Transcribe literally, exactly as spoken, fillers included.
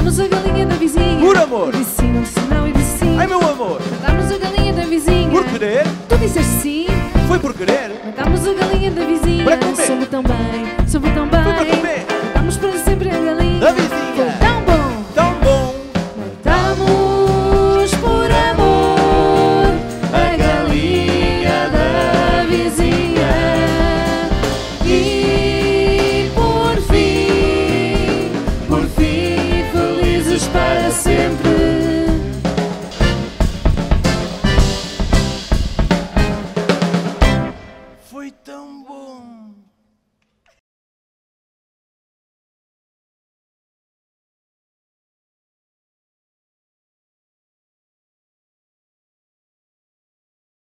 Matámos a galinha da vizinha. Por amor. Eu disse sim, não disse não, eu disse sim. Ai, meu amor. Matámos a galinha da vizinha. Por querer? Tu disseste sim. Foi por querer? Matámos a galinha da vizinha. Para comer. Soube tão bem, soube tão bem. Foi para comer. Matámos para sempre a galinha. Da vizinha. Foi tão bom. Tão bom. Matámos por amor a galinha da vizinha. E por fim, por fim, felizes para sempre. Foi tão bom.